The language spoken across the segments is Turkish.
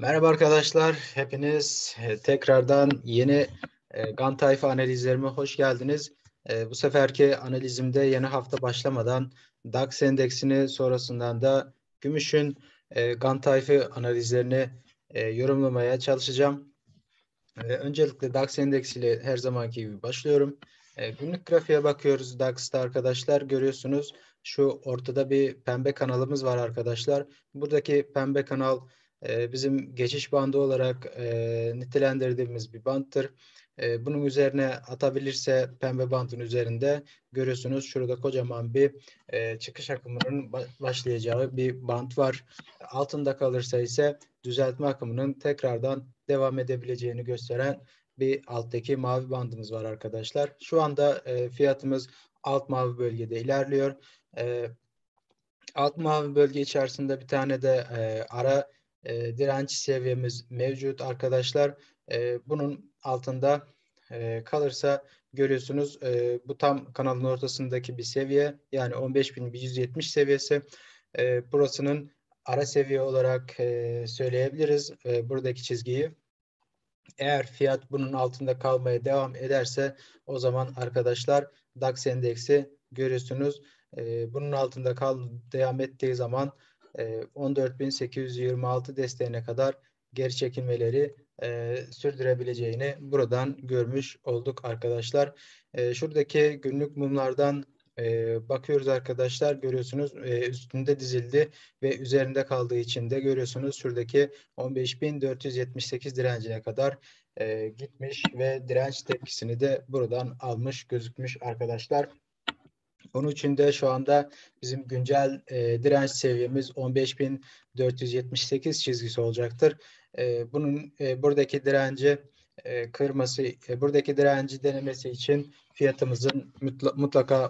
Merhaba arkadaşlar, hepiniz tekrardan yeni GAN tayfa analizlerime hoş geldiniz. Bu seferki analizimde yeni hafta başlamadan DAX endeksini sonrasından da gümüşün GAN tayfa analizlerini yorumlamaya çalışacağım. Öncelikle DAX endeksiyle her zamanki gibi başlıyorum. Günlük grafiğe bakıyoruz DAX'ta arkadaşlar. Görüyorsunuz şu ortada bir pembe kanalımız var arkadaşlar. Buradaki pembe kanal bizim geçiş bandı olarak nitelendirdiğimiz bir banttır. Bunun üzerine atabilirse pembe bandın üzerinde görüyorsunuz şurada kocaman bir çıkış akımının başlayacağı bir bant var. Altında kalırsa ise düzeltme akımının tekrardan devam edebileceğini gösteren bir alttaki mavi bandımız var arkadaşlar. Şu anda fiyatımız alt mavi bölgede ilerliyor. Alt mavi bölge içerisinde bir tane de ara direnç seviyemiz mevcut arkadaşlar. Bunun altında kalırsa görüyorsunuz bu tam kanalın ortasındaki bir seviye, yani 15.170 seviyesi. Burasının ara seviye olarak söyleyebiliriz buradaki çizgiyi. Eğer fiyat bunun altında kalmaya devam ederse o zaman arkadaşlar DAX endeksi görüyorsunuz bunun altında devam ettiği zaman 14.826 desteğine kadar geri çekilmeleri sürdürebileceğini buradan görmüş olduk arkadaşlar. Şuradaki günlük mumlardan bakıyoruz arkadaşlar, görüyorsunuz üstünde dizildi ve üzerinde kaldığı için de görüyorsunuz şuradaki 15.478 direncine kadar gitmiş ve direnç tepkisini de buradan almış gözükmüş arkadaşlar. Onun için de şu anda bizim güncel direnç seviyemiz 15.478 çizgisi olacaktır. Bunun buradaki direnci kırması, buradaki direnci denemesi için fiyatımızın mutlaka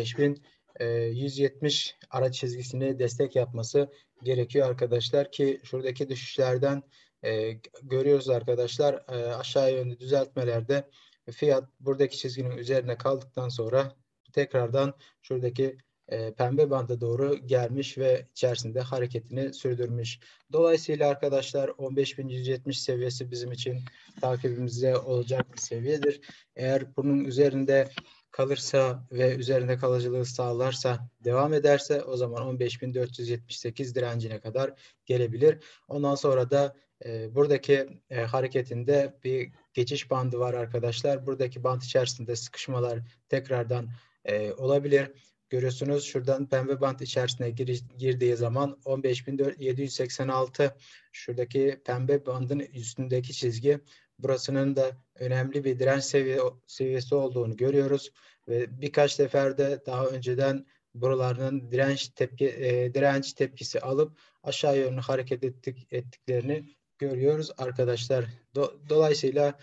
15.170 ara çizgisini destek yapması gerekiyor arkadaşlar ki şuradaki düşüşlerden görüyoruz arkadaşlar, aşağı yönlü düzeltmelerde fiyat buradaki çizginin üzerine kaldıktan sonra tekrardan şuradaki pembe banda doğru gelmiş ve içerisinde hareketini sürdürmüş. Dolayısıyla arkadaşlar 15.170 seviyesi bizim için takibimizde olacak bir seviyedir. Eğer bunun üzerinde kalırsa ve üzerinde kalıcılığı sağlarsa, devam ederse o zaman 15.478 direncine kadar gelebilir. Ondan sonra da buradaki hareketinde bir geçiş bandı var arkadaşlar. Buradaki band içerisinde sıkışmalar tekrardan olabilir. Görüyorsunuz şuradan pembe bant içerisine girdiği zaman 15.786 şuradaki pembe bandın üstündeki çizgi, burasının da önemli bir direnç seviyesi olduğunu görüyoruz ve birkaç seferde daha önceden buralarının direnç tepkisi alıp aşağı yönlü hareket ettiklerini görüyoruz arkadaşlar. Dolayısıyla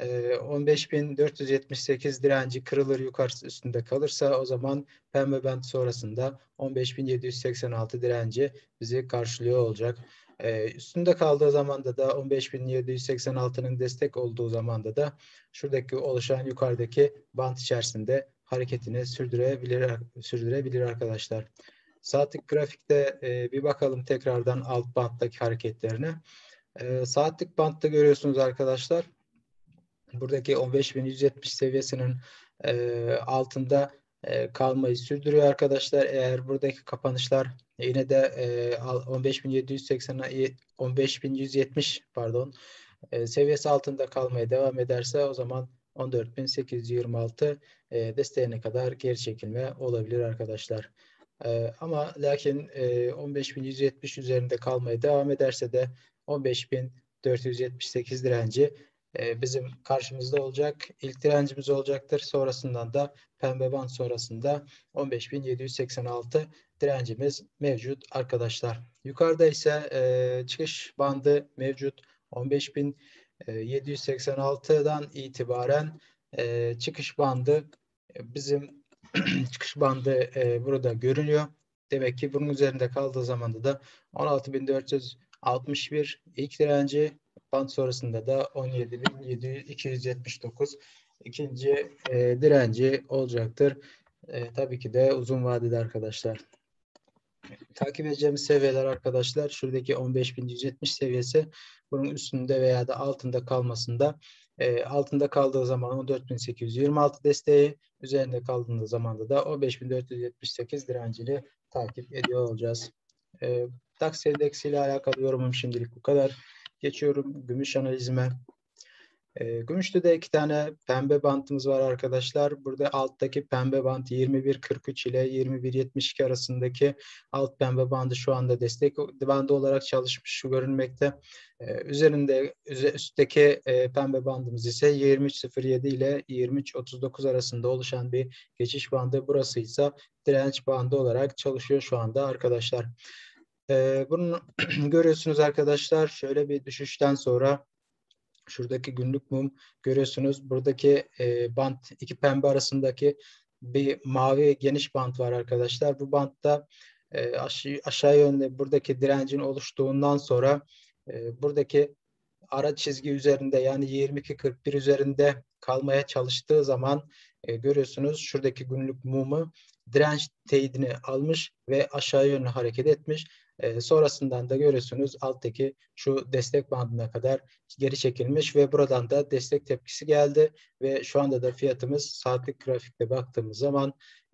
15.478 direnci kırılır, yukarısı üstünde kalırsa o zaman pembe band sonrasında 15.786 direnci bizi karşılıyor olacak. Üstünde kaldığı zamanda da 15.786'nın destek olduğu zamanda da şuradaki oluşan yukarıdaki band içerisinde hareketini sürdürebilir arkadaşlar. Saatlik grafikte bir bakalım tekrardan alt banttaki hareketlerine. Saatlik bantta görüyorsunuz arkadaşlar, buradaki 15.170 seviyesinin altında kalmayı sürdürüyor arkadaşlar. Eğer buradaki kapanışlar yine de 15.170 pardon seviyesi altında kalmaya devam ederse o zaman 14.826 desteğine kadar geri çekilme olabilir arkadaşlar. Ama lakin 15.170 üzerinde kalmaya devam ederse de 15.478 direnci bizim karşımızda olacak. İlk direncimiz olacaktır. Sonrasından da pembe band sonrasında 15.786 direncimiz mevcut arkadaşlar. Yukarıda ise çıkış bandı mevcut. 15.786'dan itibaren çıkış bandı bizim çıkış bandı burada görünüyor. Demek ki bunun üzerinde kaldığı zamanda da 16.461 ilk direnci, band sonrasında da 17.279 ikinci direnci olacaktır. Tabii ki de uzun vadede arkadaşlar. Takip edeceğimiz seviyeler arkadaşlar şuradaki 15.170 seviyesi, bunun üstünde veya da altında kalmasında, altında kaldığı zaman 14.826 desteği, üzerinde kaldığı zaman da 15.478 direncini takip ediyor olacağız. DAX endeksi ile alakalı yorumum şimdilik bu kadar. Geçiyorum gümüş analizime. Gümüşte de iki tane pembe bantımız var arkadaşlar. Burada alttaki pembe bant 21.43 ile 21.72 arasındaki alt pembe bandı şu anda destek bandı olarak çalışmış şu görünmekte. Üstteki pembe bandımız ise 23.07 ile 23.39 arasında oluşan bir geçiş bandı. Burası ise direnç bandı olarak çalışıyor şu anda arkadaşlar. Bunu görüyorsunuz arkadaşlar. Şöyle bir düşüşten sonra şuradaki günlük mum görüyorsunuz. Buradaki bant, iki pembe arasındaki bir mavi geniş bant var arkadaşlar. Bu bantta aşağı yönde buradaki direncin oluştuğundan sonra buradaki ara çizgi üzerinde, yani 22.41 üzerinde kalmaya çalıştığı zaman görüyorsunuz şuradaki günlük mumu direnç teyidini almış ve aşağı yönlü hareket etmiş. Sonrasından da görüyorsunuz alttaki şu destek bandına kadar geri çekilmiş ve buradan da destek tepkisi geldi ve şu anda da fiyatımız saatlik grafikte baktığımız zaman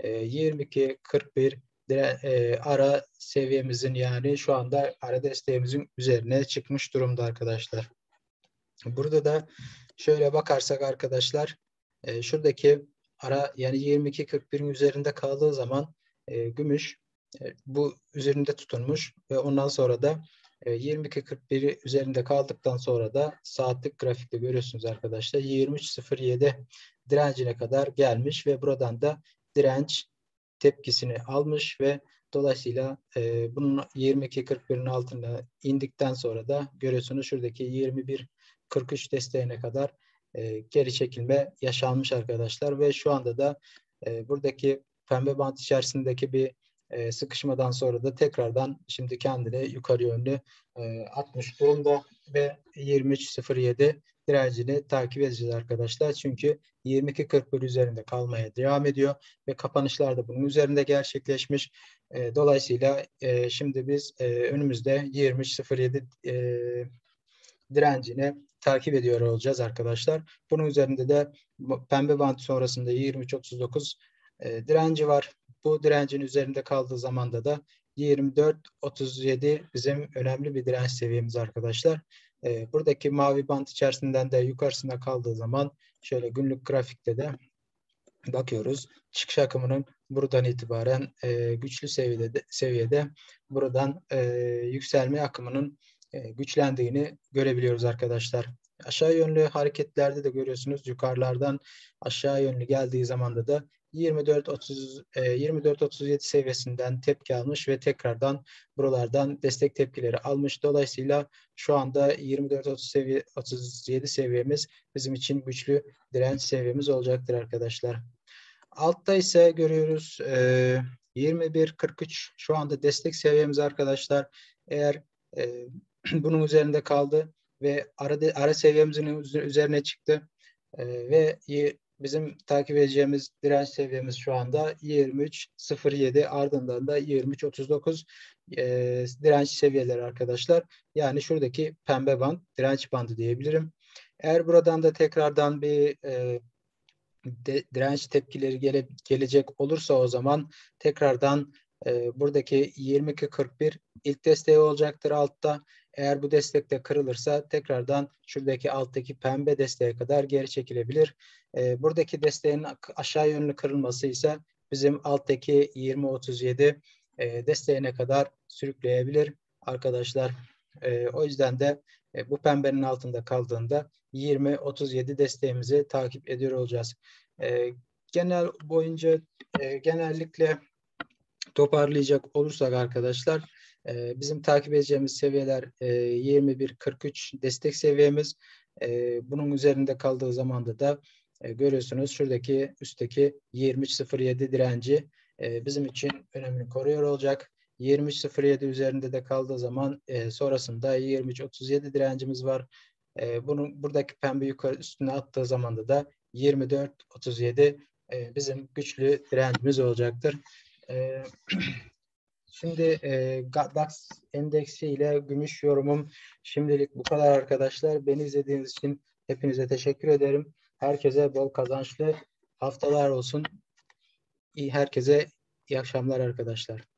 22.41 ara seviyemizin, yani şu anda ara desteğimizin üzerine çıkmış durumda arkadaşlar. Burada da şöyle bakarsak arkadaşlar, şuradaki ara, yani 22.41'in üzerinde kaldığı zaman gümüş bu üzerinde tutunmuş ve ondan sonra da 22.41'i üzerinde kaldıktan sonra da saatlik grafikte görüyorsunuz arkadaşlar 23.07 direncine kadar gelmiş ve buradan da direnç tepkisini almış ve dolayısıyla bunun 22.41'in altına indikten sonra da görüyorsunuz şuradaki 21.43 desteğine kadar geri çekilme yaşanmış arkadaşlar ve şu anda da buradaki pembe bant içerisindeki bir sıkışmadan sonra da tekrardan şimdi kendini yukarı yönlü atmış durumda ve 23.07 direncini takip edeceğiz arkadaşlar. Çünkü 22.41 üzerinde kalmaya devam ediyor ve kapanışlar da bunun üzerinde gerçekleşmiş. Dolayısıyla şimdi biz önümüzde 23.07 direncini takip ediyor olacağız arkadaşlar. Bunun üzerinde de pembe bant sonrasında 23.39 direnci var. Bu direncin üzerinde kaldığı zamanda da 24.37 bizim önemli bir direnç seviyemiz arkadaşlar. Buradaki mavi bant içerisinden de yukarısında kaldığı zaman şöyle günlük grafikte de bakıyoruz. Çıkış akımının buradan itibaren güçlü seviyede buradan yükselme akımının güçlendiğini görebiliyoruz arkadaşlar. Aşağı yönlü hareketlerde de görüyorsunuz. Yukarılardan aşağı yönlü geldiği zamanda da 24.37 seviyesinden tepki almış ve tekrardan buralardan destek tepkileri almış. Dolayısıyla şu anda 24.37 seviyemiz bizim için güçlü direnç seviyemiz olacaktır arkadaşlar. Altta ise görüyoruz 21.43 şu anda destek seviyemiz arkadaşlar. Eğer bunun üzerinde kaldı ve ara seviyemizin üzerine çıktı ve bizim takip edeceğimiz direnç seviyemiz şu anda 23.07, ardından da 23.39 direnç seviyeleri arkadaşlar. Yani şuradaki pembe band direnç bandı diyebilirim. Eğer buradan da tekrardan bir direnç tepkileri gelecek olursa o zaman tekrardan buradaki 22.41 ilk desteği olacaktır altta. Eğer bu destek de kırılırsa tekrardan şuradaki alttaki pembe desteğe kadar geri çekilebilir. Buradaki desteğin aşağı yönlü kırılması ise bizim alttaki 20.37 desteğine kadar sürükleyebilir arkadaşlar. O yüzden de bu pembenin altında kaldığında 20.37 desteğimizi takip ediyor olacağız. Genellikle toparlayacak olursak arkadaşlar, bizim takip edeceğimiz seviyeler 21.43 destek seviyemiz. Bunun üzerinde kaldığı zamanda da görüyorsunuz şuradaki üstteki 23.07 direnci bizim için önemini koruyor olacak. 23.07 üzerinde de kaldığı zaman sonrasında 23.37 direncimiz var. Buradaki pembe yukarı üstüne attığı zamanda da 24.37 bizim güçlü direncimiz olacaktır. Şimdi DAX endeksi ile gümüş yorumum şimdilik bu kadar arkadaşlar. Beni izlediğiniz için hepinize teşekkür ederim. Herkese bol kazançlı haftalar olsun. Herkese iyi akşamlar arkadaşlar.